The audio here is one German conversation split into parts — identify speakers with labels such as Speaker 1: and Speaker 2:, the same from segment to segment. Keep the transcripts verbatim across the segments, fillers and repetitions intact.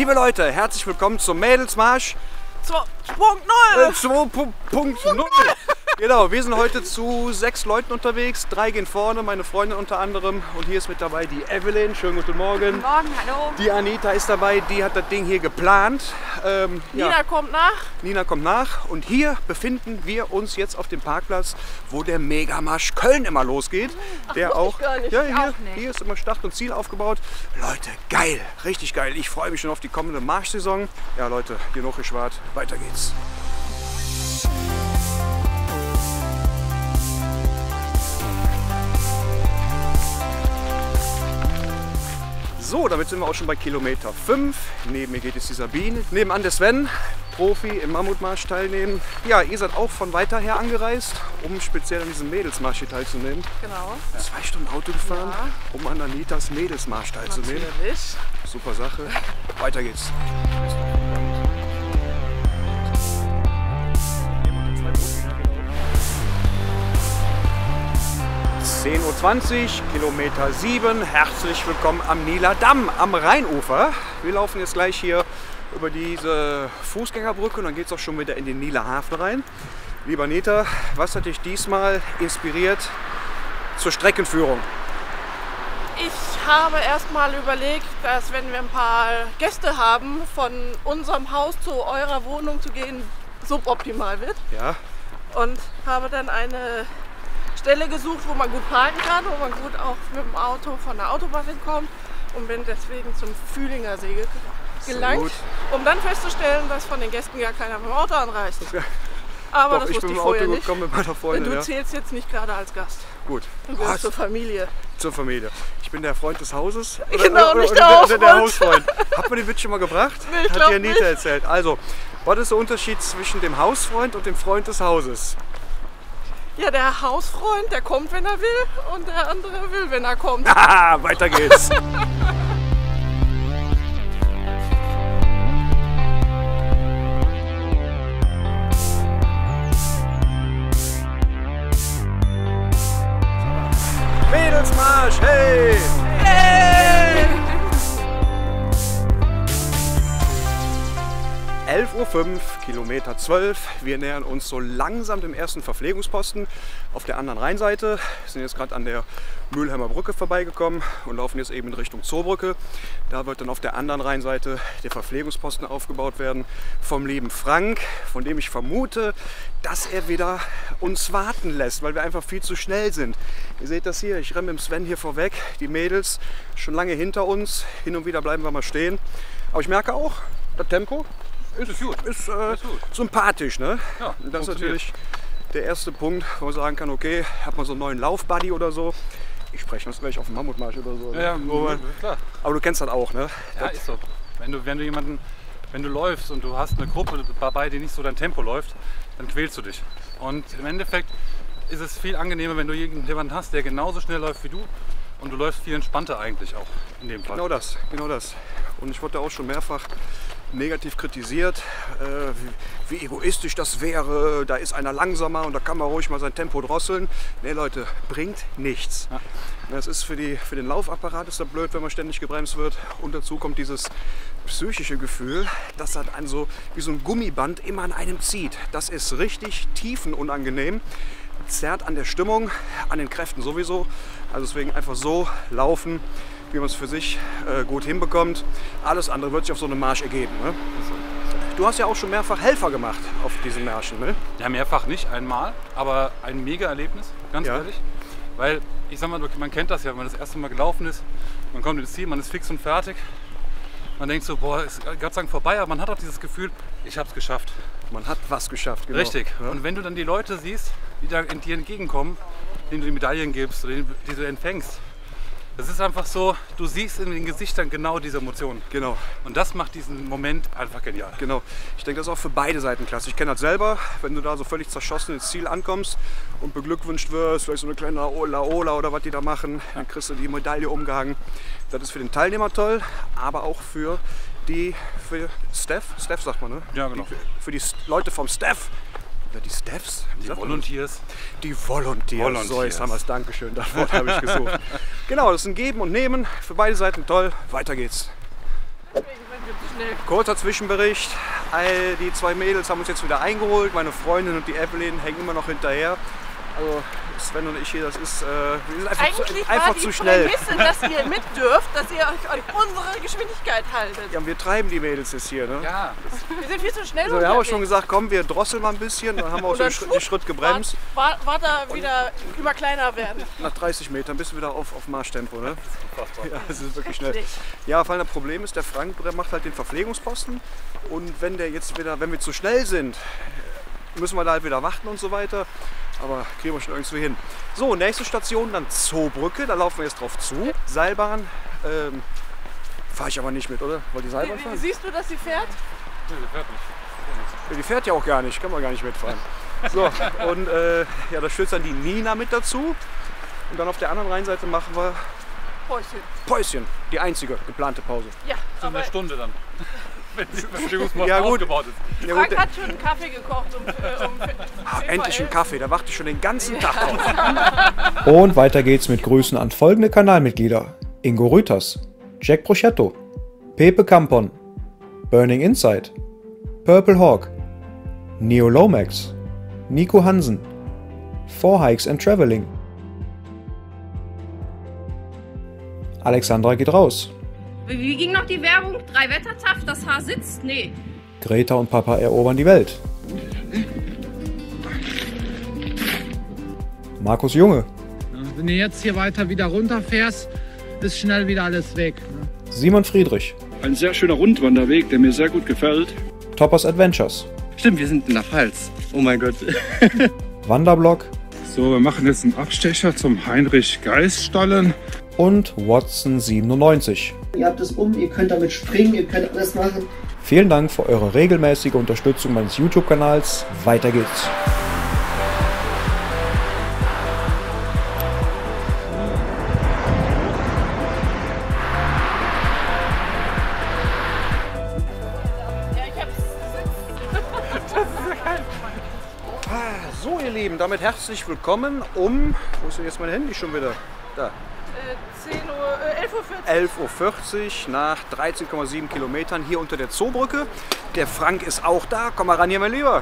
Speaker 1: Liebe Leute, herzlich willkommen zum Mädelsmarsch
Speaker 2: zwei Punkt null.
Speaker 1: äh, zwei Punkt null. Genau, wir sind heute zu sechs Leuten unterwegs. Drei gehen vorne, meine Freundin unter anderem. Und hier ist mit dabei die Evelyn. Schönen guten Morgen.
Speaker 2: Guten Morgen, hallo.
Speaker 1: Die Anita ist dabei, die hat das Ding hier geplant. Ähm,
Speaker 2: Nina
Speaker 1: ja.
Speaker 2: kommt nach.
Speaker 1: Nina kommt nach. Und hier befinden wir uns jetzt auf dem Parkplatz, wo der Megamarsch Köln immer losgeht.
Speaker 2: Ach,
Speaker 1: der
Speaker 2: wusste
Speaker 1: auch,
Speaker 2: ich gar nicht.
Speaker 1: ja,
Speaker 2: Ich
Speaker 1: hier,
Speaker 2: auch nicht.
Speaker 1: hier ist immer Start und Ziel aufgebaut. Leute, geil, richtig geil. Ich freue mich schon auf die kommende Marschsaison. Ja Leute, genug geschwart, weiter geht's. So, damit sind wir auch schon bei Kilometer fünf. Neben mir geht jetzt die Sabine. Nebenan der Sven, Profi im Mammutmarsch teilnehmen. Ja, ihr seid auch von weiter her angereist, um speziell an diesem Mädelsmarsch hier teilzunehmen.
Speaker 2: Genau.
Speaker 1: Zwei Stunden Auto gefahren,
Speaker 2: Ja.
Speaker 1: um an Anitas Mädelsmarsch teilzunehmen.
Speaker 2: Natürlich.
Speaker 1: Super Sache. Weiter geht's. zehn Uhr zwanzig, Kilometer sieben. Herzlich willkommen am Nieler Damm am Rheinufer. Wir laufen jetzt gleich hier über diese Fußgängerbrücke und dann geht es auch schon wieder in den Nieler Hafen rein. Lieber Anita, was hat dich diesmal inspiriert zur Streckenführung?
Speaker 2: Ich habe erst mal überlegt, dass wenn wir ein paar Gäste haben, von unserem Haus zu eurer Wohnung zu gehen, suboptimal wird.
Speaker 1: Ja,
Speaker 2: Und habe dann eine Stelle gesucht, wo man gut parken kann, wo man gut auch mit dem Auto von der Autobahn hinkommt und bin deswegen zum Fühlinger See ge- gelangt,
Speaker 1: gut.
Speaker 2: um dann festzustellen, dass von den Gästen gar keiner mit dem Auto anreist. Aber
Speaker 1: doch,
Speaker 2: das
Speaker 1: ich
Speaker 2: wusste
Speaker 1: bin
Speaker 2: ich
Speaker 1: im
Speaker 2: vorher
Speaker 1: Auto
Speaker 2: nicht.
Speaker 1: gekommen mit meiner Freundin.
Speaker 2: Du
Speaker 1: Ja.
Speaker 2: zählst jetzt nicht gerade als Gast.
Speaker 1: Gut.
Speaker 2: Du gehörst
Speaker 1: Was?
Speaker 2: zur Familie.
Speaker 1: Zur Familie. Ich bin der Freund des Hauses.
Speaker 2: Genau, nicht der
Speaker 1: der,
Speaker 2: Hausfreund.
Speaker 1: der Hausfreund. Hat man den Witz schon mal gebracht?
Speaker 2: Nee, ich
Speaker 1: Hat
Speaker 2: glaub
Speaker 1: die Anita
Speaker 2: nicht.
Speaker 1: erzählt. Also, was ist der Unterschied zwischen dem Hausfreund und dem Freund des Hauses?
Speaker 2: Ja, der Hausfreund, der kommt, wenn er will, und der andere will, wenn er kommt.
Speaker 1: Haha, weiter geht's. Mädelsmarsch, hey!
Speaker 2: Hey!
Speaker 1: elf Uhr fünf, Kilometer zwölf. Wir nähern uns so langsam dem ersten Verpflegungsposten auf der anderen Rheinseite. Wir sind jetzt gerade an der Mülheimer Brücke vorbeigekommen und laufen jetzt eben in Richtung Zoobrücke. Da wird dann auf der anderen Rheinseite der Verpflegungsposten aufgebaut werden vom lieben Frank, von dem ich vermute, dass er wieder uns warten lässt, weil wir einfach viel zu schnell sind. Ihr seht das hier, ich renne mit dem Sven hier vorweg, die Mädels schon lange hinter uns. Hin und wieder bleiben wir mal stehen. Aber ich merke auch, das Tempo ist, ist, gut. ist, äh,
Speaker 3: Ist gut.
Speaker 1: sympathisch. Ne?
Speaker 3: Ja,
Speaker 1: Und das ist
Speaker 3: funktioniert.
Speaker 1: natürlich der erste Punkt, wo man sagen kann, okay, hat man so einen neuen Laufbuddy oder so. Ich spreche das gleich auf dem Mammutmarsch oder so.
Speaker 3: Ja, ja,
Speaker 1: Wo man,
Speaker 3: klar.
Speaker 1: aber du kennst das auch, ne?
Speaker 3: Ja, ist so. Wenn du, wenn du jemanden, wenn du läufst und du hast eine Gruppe dabei, die nicht so dein Tempo läuft, dann quälst du dich. Und im Endeffekt ist es viel angenehmer, wenn du jemanden hast, der genauso schnell läuft wie du. Und du läufst viel entspannter eigentlich auch in dem Fall.
Speaker 1: Genau das, genau das. Und ich wurde auch schon mehrfach negativ kritisiert, äh, wie, wie egoistisch das wäre. Da ist einer langsamer und da kann man ruhig mal sein Tempo drosseln. Nee Leute, bringt nichts.
Speaker 3: Ja.
Speaker 1: Das ist für, die, für den Laufapparat ist das blöd, wenn man ständig gebremst wird. Und dazu kommt dieses psychische Gefühl, dass das an so, wie so ein Gummiband immer an einem zieht. Das ist richtig tiefenunangenehm. Zerrt an der Stimmung, an den Kräften sowieso. Also deswegen einfach so laufen, wie man es für sich äh, gut hinbekommt. Alles andere wird sich auf so einem Marsch ergeben. Ne? Du hast ja auch schon mehrfach Helfer gemacht auf diesen Märschen. Ne?
Speaker 3: Ja, mehrfach nicht, einmal, aber ein Mega-Erlebnis, ganz
Speaker 1: Ja.
Speaker 3: ehrlich. Weil, ich sag mal, man kennt das ja, wenn man das erste Mal gelaufen ist, man kommt ins Ziel, man ist fix und fertig. Man denkt so, boah, ist Gott sei Dank vorbei, aber man hat auch dieses Gefühl, ich hab's geschafft.
Speaker 1: Man hat was geschafft. Genau.
Speaker 3: Richtig.
Speaker 1: Ja?
Speaker 3: Und wenn du dann die Leute siehst, die da dir entgegenkommen, denen du die Medaillen gibst, oder die die du empfängst, das ist einfach so, du siehst in den Gesichtern genau diese Emotionen.
Speaker 1: Genau.
Speaker 3: Und das macht diesen Moment einfach genial.
Speaker 1: Genau. Ich denke, das ist auch für beide Seiten klasse. Ich kenne das selber, wenn du da so völlig zerschossen ins Ziel ankommst und beglückwünscht wirst, vielleicht so eine kleine Ola Ola oder was die da machen, dann kriegst du die Medaille umgehangen. Das ist für den Teilnehmer toll, aber auch für die, für Staff, Staff sagt man, ne?
Speaker 3: Ja, genau.
Speaker 1: Die, für die Leute vom Staff. Oder die Staffs? Wie
Speaker 3: Die
Speaker 1: sagt man das?
Speaker 3: Volunteers.
Speaker 1: Die Volunteers.
Speaker 3: Volunteers.
Speaker 1: So, jetzt haben wir es. Dankeschön. Das Wort habe ich gesucht. Genau, das ist ein Geben und Nehmen. Für beide Seiten toll. Weiter geht's.
Speaker 2: Deswegen, wenn wir schnell.
Speaker 1: Kurzer Zwischenbericht. All die zwei Mädels haben uns jetzt wieder eingeholt. Meine Freundin und die Evelyn hängen immer noch hinterher. Also Sven und ich hier, das ist, äh, wir sind einfach,
Speaker 2: Eigentlich
Speaker 1: zu, einfach
Speaker 2: war die
Speaker 1: zu schnell.
Speaker 2: Prämisse, dass ihr mit dürft, dass ihr euch an unsere Geschwindigkeit haltet.
Speaker 1: Ja, wir treiben die Mädels jetzt hier, ne?
Speaker 3: Ja.
Speaker 2: Wir sind viel zu schnell
Speaker 1: Also wir haben auch
Speaker 2: unterwegs.
Speaker 1: schon gesagt, komm, wir drosseln mal ein bisschen. Dann haben wir auch
Speaker 2: Und
Speaker 1: so
Speaker 2: dann
Speaker 1: den Schritt, den Schritt gebremst.
Speaker 2: War, war da wieder immer kleiner werden.
Speaker 1: Nach dreißig Metern bist du wieder auf, auf Marschtempo, ne? Ja, das ist wirklich schnell.
Speaker 2: Schrecklich.
Speaker 1: Ja, vor allem das Problem ist, der Frank, der macht halt den Verpflegungsposten. Und wenn der jetzt wieder, wenn wir zu schnell sind, müssen wir da halt wieder warten und so weiter. Aber kriegen wir schon irgendwie hin. So, nächste Station, dann Zoobrücke, da laufen wir jetzt drauf zu. Seilbahn, ähm, fahre ich aber nicht mit, oder? Wollt ihr Seilbahn
Speaker 2: Wie, wie
Speaker 1: fahren?
Speaker 2: siehst du, dass sie fährt?
Speaker 3: Nee, die fährt nicht.
Speaker 1: Ja, die fährt ja auch gar nicht, kann man gar nicht mitfahren. So, und äh, ja, da stürzt dann die Nina mit dazu. Und dann auf der anderen Rheinseite machen wir
Speaker 2: Päuschen.
Speaker 1: Päuschen, die einzige geplante Pause.
Speaker 2: Ja,
Speaker 3: So
Speaker 2: aber
Speaker 3: eine Stunde dann. Wenn die Verpflegungsposten
Speaker 1: Ja, gut.
Speaker 3: aufgebaut ist.
Speaker 1: Ja, gut,
Speaker 2: Frank hat schon einen Kaffee gekocht. Um, äh, um
Speaker 1: ah, endlich ein Kaffee, da warte ich schon den ganzen Tag drauf.
Speaker 4: Und weiter geht's mit Grüßen an folgende Kanalmitglieder: Ingo Rüters, Jack Prochetto, Pepe Campon, Burning Inside, Purple Hawk, Neo Lomax, Nico Hansen, Four Hikes and Traveling, Alexandra geht raus,
Speaker 5: Wie, wie ging noch die Werbung? Drei Wettertaft, das Haar sitzt? Nee.
Speaker 4: Greta und Papa erobern die Welt, Markus Junge,
Speaker 6: Wenn du jetzt hier weiter wieder runterfährst, ist schnell wieder alles weg. Ne?
Speaker 4: Simon Friedrich,
Speaker 7: Ein sehr schöner Rundwanderweg, der mir sehr gut gefällt.
Speaker 4: Toppers Adventures,
Speaker 8: Stimmt, wir sind in der Pfalz. Oh mein Gott.
Speaker 4: Wanderblock
Speaker 7: So, wir machen jetzt einen Abstecher zum Heinrich-Geist-Stollen.
Speaker 4: und Watson siebenundneunzig.
Speaker 9: Ihr habt es um, ihr könnt damit springen, ihr könnt alles machen.
Speaker 4: Vielen Dank für eure regelmäßige Unterstützung meines YouTube-Kanals. Weiter geht's.
Speaker 2: Ja, ich hab's.
Speaker 1: So, ihr Lieben, damit herzlich willkommen um, wo ist denn jetzt mein Handy schon wieder? Da.
Speaker 2: Äh, zehn Uhr, äh, elf Uhr vierzig.
Speaker 1: elf Uhr vierzig nach dreizehn Komma sieben Kilometern hier unter der Zoobrücke. Der Frank ist auch da. Komm mal ran hier, mein Lieber.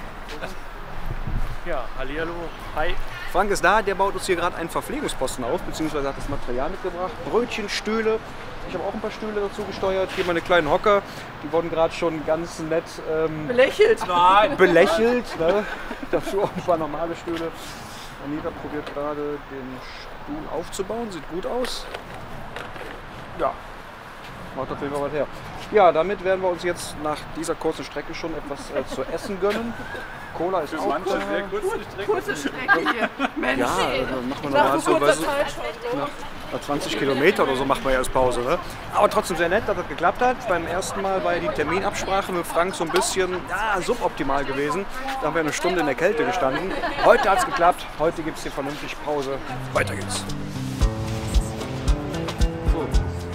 Speaker 10: Ja, hallihallo. Hi.
Speaker 1: Frank ist da, der baut uns hier gerade einen Verpflegungsposten auf, beziehungsweise hat das Material mitgebracht. Brötchen, Stühle. Ich habe auch ein paar Stühle dazu gesteuert. Hier meine kleinen Hocker. Die wurden gerade schon ganz nett ähm,
Speaker 2: Belächelt.
Speaker 1: Nein. belächelt. Ne? Dazu auch ein paar normale Stühle. Anita probiert gerade den Stuhl aufzubauen. Sieht gut aus. Ja, macht auf jeden Fall was her. Ja, damit werden wir uns jetzt nach dieser kurzen Strecke schon etwas äh, zu essen gönnen. Cola ist auch
Speaker 3: Manche
Speaker 1: äh,
Speaker 3: sehr kurz die Strecke.
Speaker 2: Kurze Strecke hier. Mensch,
Speaker 1: Ja,
Speaker 2: ey.
Speaker 1: dann machen wir
Speaker 2: Nach
Speaker 1: nochmal
Speaker 2: so
Speaker 1: so,
Speaker 2: kurzer
Speaker 1: weißt du,
Speaker 2: Zeit schon.
Speaker 1: nach, nach zwanzig Kilometer oder so macht man ja erst Pause. Ne? Aber trotzdem sehr nett, dass das geklappt hat. Beim ersten Mal war ja die Terminabsprache mit Frank so ein bisschen ja, suboptimal gewesen. Da haben wir eine Stunde in der Kälte gestanden. Heute hat es geklappt. Heute gibt es hier vernünftig Pause. Weiter geht's. So.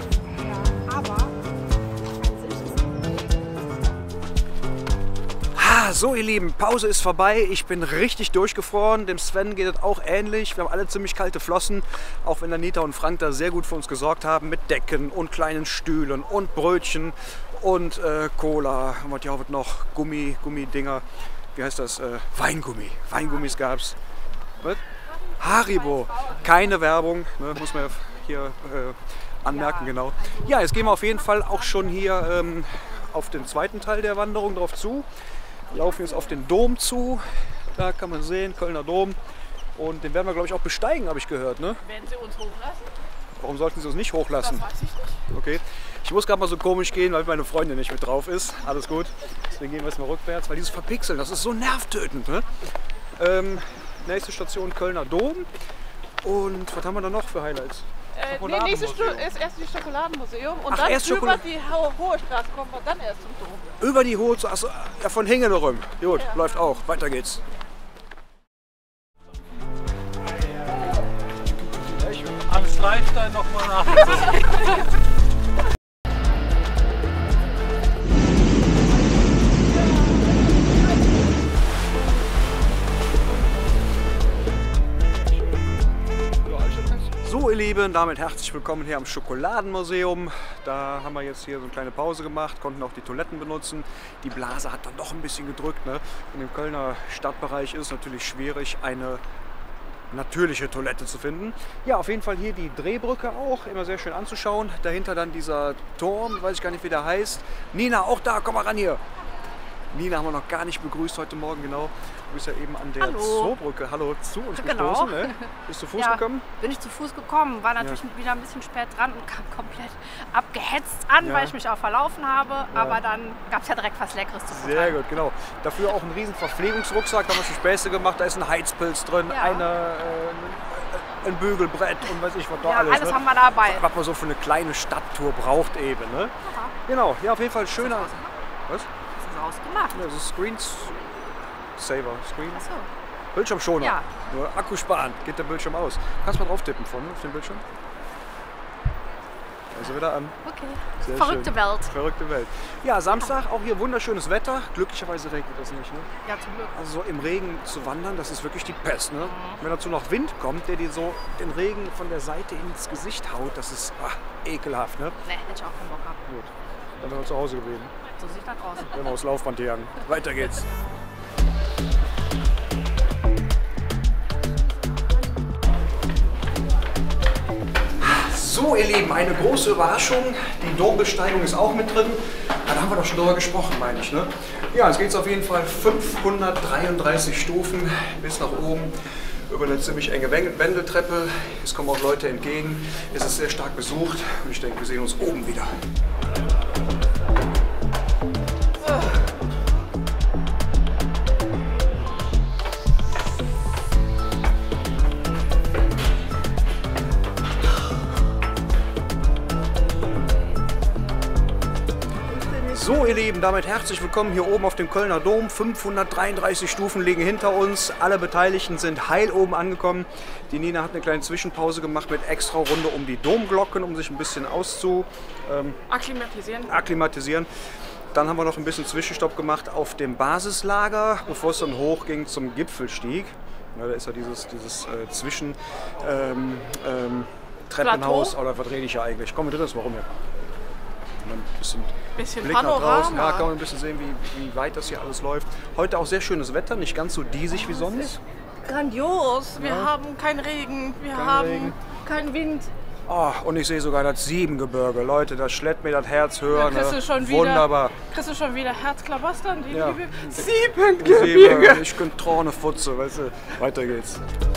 Speaker 1: Ah, so ihr Lieben, Pause ist vorbei. Ich bin richtig durchgefroren. Dem Sven geht es auch ähnlich. Wir haben alle ziemlich kalte Flossen. Auch wenn Anita und Frank da sehr gut für uns gesorgt haben mit Decken und kleinen Stühlen und Brötchen und äh, Cola. Und was ja auch noch? Gummi, Gummidinger. Wie heißt das? Äh, Weingummi. Weingummis gab's. Was? Haribo. Keine Werbung, ne? Muss man ja hier äh, anmerken, genau. Ja, jetzt gehen wir auf jeden Fall auch schon hier ähm, auf den zweiten Teil der Wanderung drauf zu. Wir laufen jetzt auf den Dom zu. Da kann man sehen, Kölner Dom. Und den werden wir, glaube ich, auch besteigen, habe ich gehört. Ne?
Speaker 2: Werden sie uns hochlassen?
Speaker 1: Warum sollten sie uns nicht hochlassen?
Speaker 2: Das weiß ich nicht.
Speaker 1: Okay. Ich muss gerade mal so komisch gehen, weil meine Freundin nicht mit drauf ist. Alles gut. Deswegen gehen wir jetzt mal rückwärts, weil dieses Verpixeln, das ist so nervtötend. Ne? Ähm, nächste Station Kölner Dom. Und was haben wir da noch für Highlights?
Speaker 2: Äh, nee, nächste Stunde ist erst das Schokoladenmuseum und
Speaker 1: Ach,
Speaker 2: dann
Speaker 1: erst
Speaker 2: über
Speaker 1: Schokolade-
Speaker 2: die Ho Hohe Straße kommen wir dann erst zum Dom.
Speaker 1: Über die Hohe, achso, ja, von Hingelerüm. Gut,
Speaker 2: Ja.
Speaker 1: läuft auch. Weiter geht's.
Speaker 3: Am Streifstein nochmal nach.
Speaker 1: So ihr Lieben, damit herzlich willkommen hier am Schokoladenmuseum. Da haben wir jetzt hier so eine kleine Pause gemacht, konnten auch die Toiletten benutzen. Die Blase hat dann doch ein bisschen gedrückt, ne? In dem Kölner Stadtbereich ist es natürlich schwierig, eine natürliche Toilette zu finden. Ja, auf jeden Fall hier die Drehbrücke auch, immer sehr schön anzuschauen. Dahinter dann dieser Turm, weiß ich gar nicht wie der heißt. Nina, auch da, komm mal ran hier. Nina haben wir noch gar nicht begrüßt heute Morgen, genau. Du bist ja eben an der
Speaker 10: Hallo.
Speaker 1: Zoobrücke, hallo, zu uns
Speaker 10: Genau.
Speaker 1: gestoßen. Ne? Bist du zu Fuß
Speaker 10: ja,
Speaker 1: gekommen?
Speaker 10: Bin ich zu Fuß gekommen, war natürlich
Speaker 1: Ja.
Speaker 10: wieder ein bisschen spät dran und kam komplett abgehetzt an,
Speaker 1: Ja.
Speaker 10: weil ich mich auch verlaufen habe. Aber dann gab es ja direkt was Leckeres zu futtern.
Speaker 1: Sehr gut, genau. Dafür auch ein riesen Verpflegungsrucksack, da haben wir schon Späße gemacht. Da ist ein Heizpilz drin,
Speaker 10: Ja.
Speaker 1: eine, äh, ein Bügelbrett und weiß ich was da
Speaker 10: Ja,
Speaker 1: alles.
Speaker 10: alles
Speaker 1: ne?
Speaker 10: haben wir dabei.
Speaker 1: Was man so für eine kleine Stadttour braucht eben. Ne? Genau, ja, auf jeden Fall schöner. Was?
Speaker 10: Was ist das ausgemacht?
Speaker 1: Ja, das ist Screens Saver. Screen.
Speaker 10: Achso.
Speaker 1: Bildschirmschoner.
Speaker 10: Ja.
Speaker 1: Nur Akku sparen, geht der Bildschirm aus. Kannst mal drauf tippen vorne auf den Bildschirm. Also wieder an.
Speaker 10: Okay.
Speaker 1: Sehr
Speaker 10: Verrückte
Speaker 1: schön.
Speaker 10: Welt.
Speaker 1: Verrückte Welt. Ja, Samstag auch hier wunderschönes Wetter. Glücklicherweise regnet es nicht. Ne?
Speaker 10: Ja, zum Glück.
Speaker 1: Also so im Regen zu wandern, das ist wirklich die Pest. Ne? Wenn dazu noch Wind kommt, der dir so den Regen von der Seite ins Gesicht haut, das ist ach, ekelhaft. Ne?
Speaker 10: Ne, hätte ich auch keinen Bock gehabt.
Speaker 1: Gut, dann wären wir zu Hause geblieben.
Speaker 10: So sieht das aus.
Speaker 1: Wenn wir aufs Laufband jagen. Weiter geht's. So ihr Lieben, eine große Überraschung. Die Dombesteigung ist auch mit drin. Ja, da haben wir doch schon drüber gesprochen, meine ich. Ne? Ja, es geht auf jeden Fall fünfhundertdreiunddreißig Stufen bis nach oben über eine ziemlich enge Wendeltreppe. Es kommen auch Leute entgegen. Es ist sehr stark besucht und ich denke, wir sehen uns oben wieder. So ihr Lieben, damit herzlich willkommen hier oben auf dem Kölner Dom. fünfhundertdreiunddreißig Stufen liegen hinter uns. Alle Beteiligten sind heil oben angekommen. Die Nina hat eine kleine Zwischenpause gemacht mit extra Runde um die Domglocken, um sich ein bisschen auszu ähm,
Speaker 2: Akklimatisieren.
Speaker 1: akklimatisieren. Dann haben wir noch ein bisschen Zwischenstopp gemacht auf dem Basislager, bevor es dann hochging zum Gipfelstieg. Ja, da ist ja dieses, dieses äh, Zwischen ähm, ähm, Treppenhaus. Oder was rede ich ja eigentlich? Komm, wir drehen das mal rum hier. Ein bisschen,
Speaker 2: bisschen
Speaker 1: Blick nach
Speaker 2: Panorama.
Speaker 1: draußen. Ja, kann man ein bisschen sehen, wie, wie weit das hier alles läuft. Heute auch sehr schönes Wetter, nicht ganz so diesig wie sonst.
Speaker 2: Grandios. Wir
Speaker 1: Ja.
Speaker 2: haben keinen Regen, wir
Speaker 1: Kein
Speaker 2: haben
Speaker 1: Regen.
Speaker 2: keinen Wind.
Speaker 1: Oh, und ich sehe sogar das Siebengebirge. Leute, das schlägt mir das Herz höher.
Speaker 2: Da kriegst
Speaker 1: Ne?
Speaker 2: du schon wieder-
Speaker 1: Wunderbar.
Speaker 2: Kriegst du schon wieder Herzklabastern? Die
Speaker 1: Ja.
Speaker 2: liebe
Speaker 1: Sieben,
Speaker 2: Siebengebirge.
Speaker 1: ich bin Trone Futze, weißt du. Weiter geht's.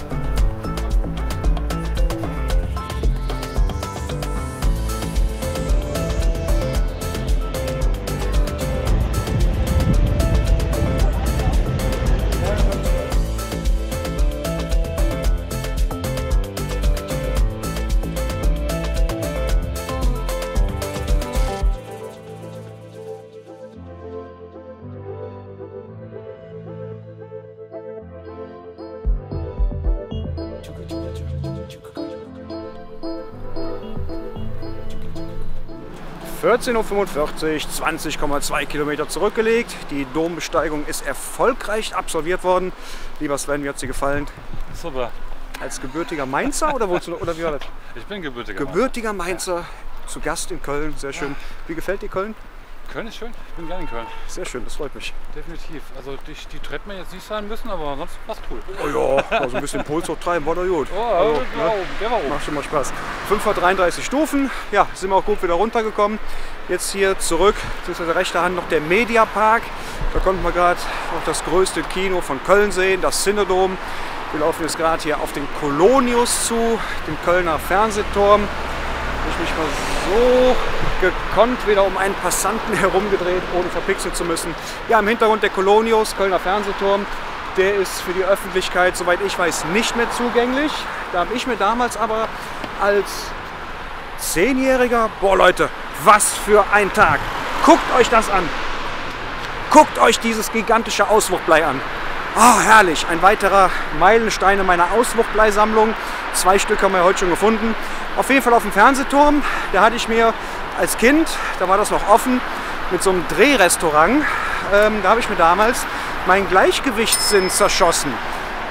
Speaker 1: vierzehn Uhr fünfundvierzig, zwanzig Komma zwei Kilometer zurückgelegt. Die Dombesteigung ist erfolgreich absolviert worden. Lieber Sven, wie hat sie gefallen?
Speaker 3: Super.
Speaker 1: Als gebürtiger Mainzer oder, wolltest du, oder wie war das?
Speaker 3: Ich bin gebürtiger.
Speaker 1: Gebürtiger Mainzer, zu Gast in Köln, sehr schön. Wie gefällt dir Köln?
Speaker 3: Köln ist schön. Ich bin gerne in Köln.
Speaker 1: Sehr schön, das freut mich.
Speaker 3: Definitiv. Also die, die Treppen jetzt nicht sein müssen, aber sonst war's cool.
Speaker 1: Oh ja, also ein bisschen Puls hochtreiben war doch gut.
Speaker 3: Oh,
Speaker 1: Also,
Speaker 3: der war oben, der war oben.
Speaker 1: Macht schon mal Spaß. fünfhundertdreiunddreißig Stufen, ja, sind wir auch gut wieder runtergekommen. Jetzt hier zurück, zu der rechten Hand noch der Mediapark. Da konnten wir gerade noch das größte Kino von Köln sehen, das Cinedom. Wir laufen jetzt gerade hier auf den Kolonius zu, dem Kölner Fernsehturm. Ich mich mal so gekonnt wieder um einen Passanten herumgedreht, ohne verpixeln zu müssen. Ja, im Hintergrund der Kolonius, Kölner Fernsehturm. Der ist für die Öffentlichkeit, soweit ich weiß, nicht mehr zugänglich. Da habe ich mir damals aber als Zehnjähriger, boah Leute, was für ein Tag. Guckt euch das an. Guckt euch dieses gigantische Auswuchtblei an. Ah, oh, herrlich. Ein weiterer Meilenstein in meiner Auswuchtbleisammlung. Zwei Stück haben wir heute schon gefunden. Auf jeden Fall auf dem Fernsehturm. Da hatte ich mir als Kind, da war das noch offen, mit so einem Drehrestaurant, ähm, da habe ich mir damals meinen Gleichgewichtssinn zerschossen.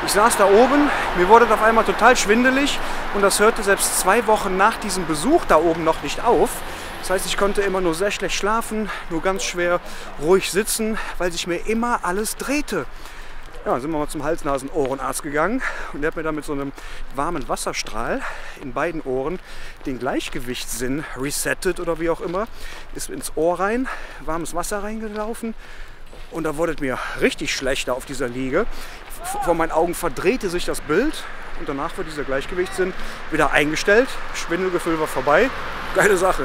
Speaker 1: Ich saß da oben, mir wurde auf einmal total schwindelig und das hörte selbst zwei Wochen nach diesem Besuch da oben noch nicht auf. Das heißt, ich konnte immer nur sehr schlecht schlafen, nur ganz schwer ruhig sitzen, weil sich mir immer alles drehte. Ja, dann sind wir mal zum Hals-Nasen-Ohrenarzt gegangen und der hat mir dann mit so einem warmen Wasserstrahl in beiden Ohren den Gleichgewichtssinn resettet oder wie auch immer. Ist ins Ohr rein, warmes Wasser reingelaufen und da wurde es mir richtig schlechter auf dieser Liege. Vor meinen Augen verdrehte sich das Bild und danach wird dieser Gleichgewichtssinn wieder eingestellt. Schwindelgefühl war vorbei. Geile Sache.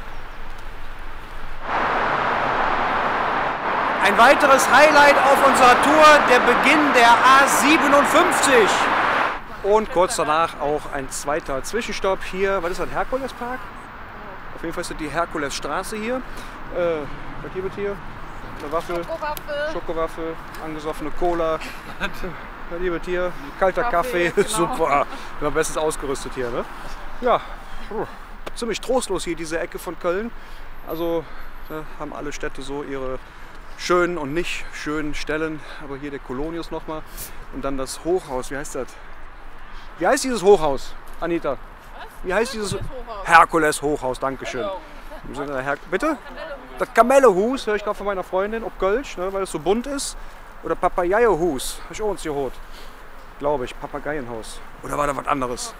Speaker 1: Ein weiteres Highlight auf unserer Tour, der Beginn der A siebenundfünfzig. Und kurz danach auch ein zweiter Zwischenstopp hier. Was ist das? Herkulespark? Auf jeden Fall ist das die Herkulesstraße hier. Äh, was gibt es hier? Eine Waffel,
Speaker 2: Schokowaffe,
Speaker 1: Schokowaffe, angesoffene Cola. Was gibt es hier? Kalter Kaffee,
Speaker 2: Kaffee, genau.
Speaker 1: Super. Immer bestens ausgerüstet hier, ne? Ja, ziemlich trostlos hier diese Ecke von Köln. Also da haben alle Städte so ihre schönen und nicht schönen Stellen, aber hier der Kolonius nochmal und dann das Hochhaus, wie heißt das? Wie heißt dieses Hochhaus, Anita?
Speaker 2: Was?
Speaker 1: Wie heißt dieses
Speaker 2: Hochhaus.
Speaker 1: Herkules Hochhaus, Dankeschön. Im Sinne der Her Bitte? Das Kamellehus, höre ich gerade von meiner Freundin, ob Kölsch, ne, weil es so bunt ist. Oder Papageienhus, habe ich auch uns geholt. Glaube ich, Papageienhaus. Oder war da was anderes?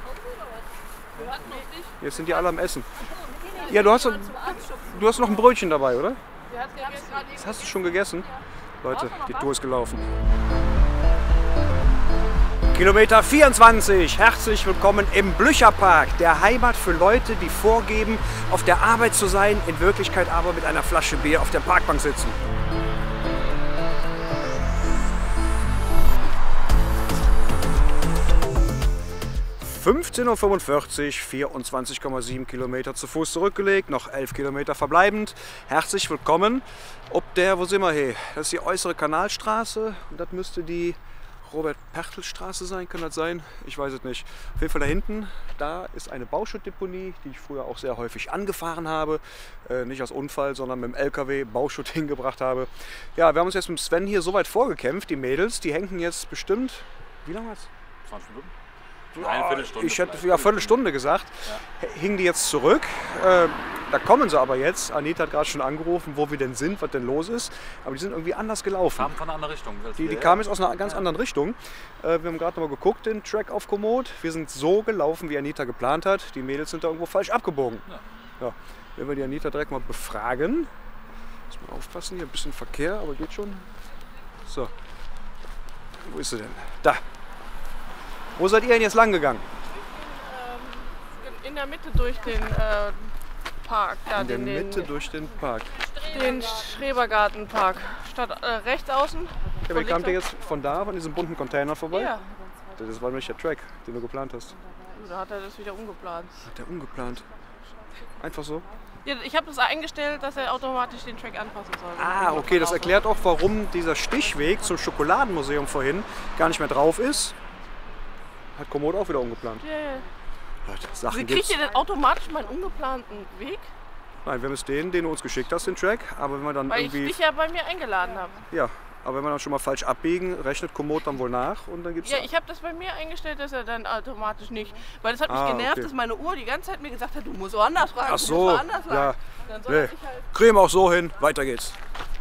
Speaker 1: Jetzt sind die alle am Essen. Ja, du hast, du hast noch ein Brötchen dabei, oder? Das hast du schon gegessen? Leute, die Tour ist gelaufen. Kilometer vierundzwanzig. Herzlich willkommen im Blücherpark, der Heimat für Leute, die vorgeben, auf der Arbeit zu sein, in Wirklichkeit aber mit einer Flasche Bier auf der Parkbank sitzen. fünfzehn Uhr fünfundvierzig, vierundzwanzig Komma sieben Kilometer zu Fuß zurückgelegt, noch elf Kilometer verbleibend. Herzlich willkommen. Ob der, wo sind wir hier? Das ist die äußere Kanalstraße und das müsste die Robert-Pertl-Straße sein, kann das sein? Ich weiß es nicht. Auf jeden Fall da hinten, da ist eine Bauschuttdeponie, die ich früher auch sehr häufig angefahren habe. Äh, nicht aus Unfall, sondern mit dem L K W Bauschutt hingebracht habe. Ja, wir haben uns jetzt mit Sven hier so weit vorgekämpft, die Mädels, die hängen jetzt bestimmt, wie lange war's?
Speaker 3: zwanzig Minuten.
Speaker 1: Eine Viertelstunde. Ich hätte ja Viertelstunde gesagt. Ja. Hingen die jetzt zurück. Äh, da kommen sie aber jetzt. Anita hat gerade schon angerufen, wo wir denn sind, was denn los ist. Aber die sind irgendwie anders gelaufen.
Speaker 3: Kamen von einer anderen Richtung.
Speaker 1: Die, die kamen jetzt aus einer ganz ja. anderen Richtung. Äh, wir haben gerade noch mal geguckt, den Track auf Komoot. Wir sind so gelaufen, wie Anita geplant hat. Die Mädels sind da irgendwo falsch abgebogen. Ja. Ja. Wenn wir die Anita direkt mal befragen. Muss mal aufpassen, hier ein bisschen Verkehr, aber geht schon. So. Wo ist sie denn? Da. Wo seid ihr denn jetzt lang gegangen?
Speaker 2: In der Mitte durch den äh, Park. Da,
Speaker 1: in der
Speaker 2: den,
Speaker 1: Mitte den, durch den Park.
Speaker 2: Den Schrebergartenpark. Statt äh, rechts außen.
Speaker 1: Ja, aber kamt ihr jetzt von da, von diesem bunten Container vorbei?
Speaker 2: Ja.
Speaker 1: Das war nämlich der Track, den du geplant hast.
Speaker 2: Oder hat er das wieder umgeplant?
Speaker 1: Hat er umgeplant? Einfach so?
Speaker 2: Ja, ich habe das eingestellt, dass er automatisch den Track anpassen soll.
Speaker 1: Ah, okay, das erklärt auch, warum dieser Stichweg zum Schokoladenmuseum vorhin gar nicht mehr drauf ist. Hat Komoot auch wieder umgeplant.
Speaker 2: Ja, ja.
Speaker 1: Leute, Sachen
Speaker 2: Wie kriegt ihr denn automatisch meinen ungeplanten Weg?
Speaker 1: Nein, wir haben es den, den du uns geschickt hast, den Track. Aber wenn wir dann
Speaker 2: Weil
Speaker 1: irgendwie...
Speaker 2: ich dich ja bei mir eingeladen habe.
Speaker 1: Ja, aber wenn wir dann schon mal falsch abbiegen, rechnet Komoot dann wohl nach und dann gibt's...
Speaker 2: Ja, ich habe das bei mir eingestellt, dass er dann automatisch nicht... Weil das hat mich
Speaker 1: ah,
Speaker 2: genervt,
Speaker 1: okay.
Speaker 2: dass meine Uhr die ganze Zeit mir gesagt hat, du musst woanders fragen,
Speaker 1: Ach so,
Speaker 2: du musst woanders fragen.
Speaker 1: Ja.
Speaker 2: Dann soll
Speaker 1: Nee.
Speaker 2: er sich halt
Speaker 1: Kriegen wir auch so hin, weiter geht's.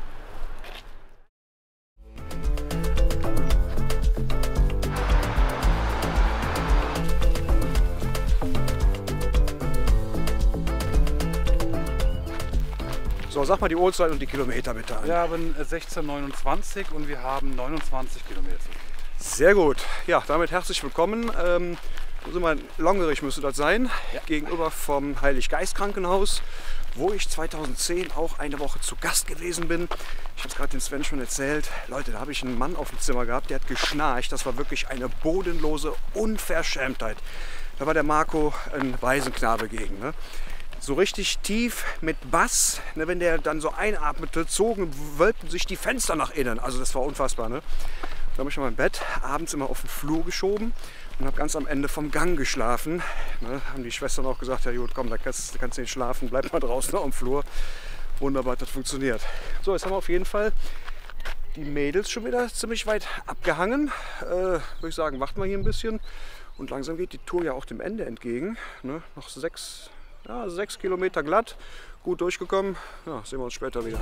Speaker 1: So, sag mal die Uhrzeit und die Kilometer bitte an.
Speaker 3: Wir haben sechzehn Uhr neunundzwanzig und wir haben neunundzwanzig Kilometer.
Speaker 1: Sehr gut. Ja, damit herzlich willkommen. Ähm, wo sind wir? Longerich müsste das sein. Ja. Gegenüber vom Heilig-Geist-Krankenhaus, wo ich zweitausendzehn auch eine Woche zu Gast gewesen bin. Ich habe es gerade den Sven schon erzählt. Leute, da habe ich einen Mann auf dem Zimmer gehabt, der hat geschnarcht. Das war wirklich eine bodenlose Unverschämtheit. Da war der Marco ein Waisenknabe gegen. Ne? So richtig tief mit Bass, ne, wenn der dann so einatmete, zogen, wölbten sich die Fenster nach innen. Also das war unfassbar. Ne? Da habe ich mein Bett abends immer auf den Flur geschoben und habe ganz am Ende vom Gang geschlafen. Ne? Haben die Schwestern auch gesagt, ja gut, komm, da kannst, da kannst du nicht schlafen, bleib mal draußen am Flur. Wunderbar, hat das funktioniert. So, jetzt haben wir auf jeden Fall die Mädels schon wieder ziemlich weit abgehangen. Äh, Würde ich sagen, warten wir hier ein bisschen. Und langsam geht die Tour ja auch dem Ende entgegen. Ne? Noch sechs, ja, sechs Kilometer glatt, gut durchgekommen. Ja, sehen wir uns später wieder.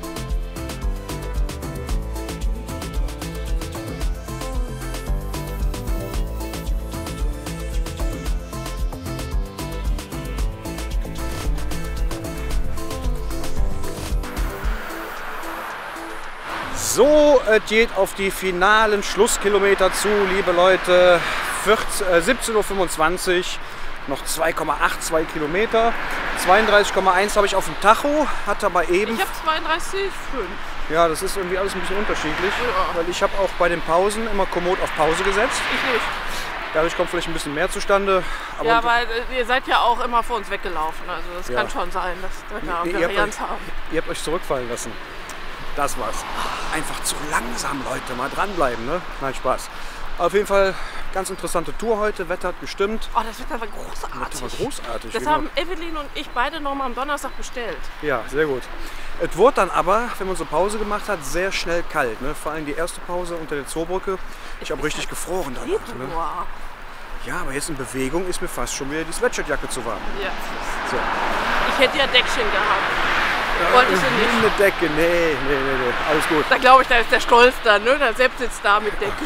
Speaker 1: So, es geht auf die finalen Schlusskilometer zu, liebe Leute. siebzehn Uhr fünfundzwanzig, noch zwei Komma zweiundachtzig Kilometer. zweiunddreißig Komma eins habe ich auf dem Tacho, hatte aber eben...
Speaker 2: Ich habe zweiunddreißig Komma fünf.
Speaker 1: Ja, das ist irgendwie alles ein bisschen unterschiedlich, ja. Weil ich habe auch bei den Pausen immer kommod auf Pause gesetzt.
Speaker 2: Ich nicht.
Speaker 1: Dadurch kommt vielleicht ein bisschen mehr zustande. Aber
Speaker 2: ja, weil ihr seid ja auch immer vor uns weggelaufen, also das ja. kann schon sein, dass wir
Speaker 1: da
Speaker 2: nee, Varianz haben.
Speaker 1: Ihr habt euch zurückfallen lassen. Das war's. Einfach zu langsam, Leute. Mal dranbleiben, ne? Nein, Spaß. Auf jeden Fall ganz interessante Tour heute. Wetter hat gestimmt.
Speaker 2: Oh, das Wetter war großartig.
Speaker 1: Das Wetter war großartig.
Speaker 2: Das haben Evelyn und ich beide noch mal am Donnerstag bestellt.
Speaker 1: Ja, sehr gut. Es wurde dann aber, wenn man so Pause gemacht hat, sehr schnell kalt. Ne? Vor allem die erste Pause unter der Zoobrücke. Ich habe richtig gefroren danach. Ne? Ja, aber jetzt in Bewegung ist mir fast schon wieder die Sweatshirtjacke zu warm.
Speaker 2: Ja.
Speaker 1: So.
Speaker 2: Ich hätte ja Deckchen gehabt. Wollte ich ja nicht.
Speaker 1: Eine Decke, nee, nee, nee, nee, alles gut.
Speaker 2: Da glaube ich, da ist der Stolz da, ne? Der Sepp sitzt da mit Decke.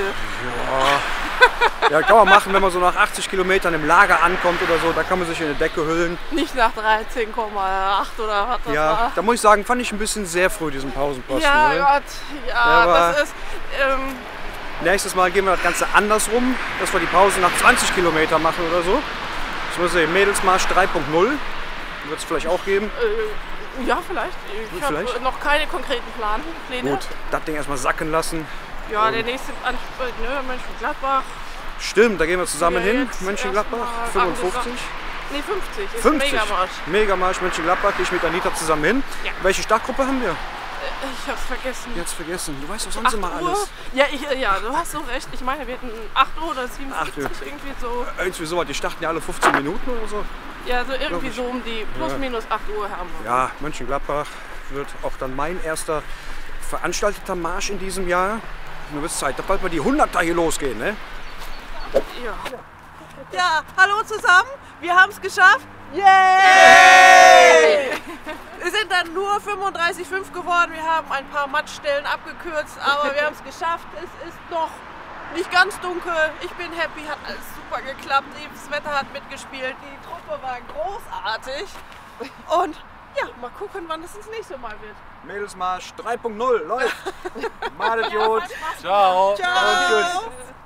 Speaker 1: Ja. Ja, kann man machen, wenn man so nach achtzig Kilometern im Lager ankommt oder so, da kann man sich in eine Decke hüllen.
Speaker 2: Nicht nach dreizehn Komma acht oder was das
Speaker 1: ja,
Speaker 2: war.
Speaker 1: Da muss ich sagen, fand ich ein bisschen sehr früh diesen Pausenposten.
Speaker 2: Ja,
Speaker 1: ne?
Speaker 2: Gott, ja,
Speaker 1: ja
Speaker 2: das ist... Ähm,
Speaker 1: nächstes Mal gehen wir das Ganze andersrum, dass wir die Pause nach zwanzig Kilometern machen oder so. Ich muss sehen, Mädelsmarsch drei Punkt null wird es vielleicht auch geben.
Speaker 2: Äh, Ja, vielleicht. Ich habe noch keine konkreten Plan, Pläne.
Speaker 1: Gut, das Ding erstmal sacken lassen.
Speaker 2: Ja, der nächste Ansprech, ne, Mönchengladbach.
Speaker 1: Stimmt, da gehen wir zusammen
Speaker 2: ja,
Speaker 1: hin. Mönchengladbach, fünfundfünfzig.
Speaker 2: Ne, fünfzig. Ist
Speaker 1: fünfzig.
Speaker 2: Megamarsch.
Speaker 1: Megamarsch, Mönchengladbach, gehe ich mit Anita zusammen hin. Ja. Welche Startgruppe haben wir?
Speaker 2: Ich hab's vergessen.
Speaker 1: Jetzt vergessen. Du weißt doch sonst immer alles.
Speaker 2: Ja, ich, ja, du hast so recht. Ich meine, wir hatten acht Uhr oder siebenundsiebzig, irgendwie so.
Speaker 1: Irgendwie so, die starten ja alle fünfzehn Minuten oder so.
Speaker 2: Ja, so irgendwie so um die plus ja. minus acht Uhr haben wir.
Speaker 1: Ja, Mönchengladbach wird auch dann mein erster veranstalteter Marsch in diesem Jahr. Nur wird es Zeit, dass bald mal die hunderter hier losgehen, ne?
Speaker 2: Ja. Ja, hallo zusammen. Wir haben es geschafft. Yay! Yay! Wir sind dann nur fünfunddreißig Komma fünf geworden. Wir haben ein paar Mattstellen abgekürzt, aber wir haben es geschafft. Es ist noch nicht ganz dunkel. Ich bin happy, hat alles super geklappt. Das Wetter hat mitgespielt. Die Truppe war großartig. Und ja, mal gucken, wann es das nächste Mal wird.
Speaker 1: Mädelsmarsch drei Punkt null läuft. Madet Jod.
Speaker 3: Ciao.
Speaker 2: Ciao.
Speaker 1: Und tschüss.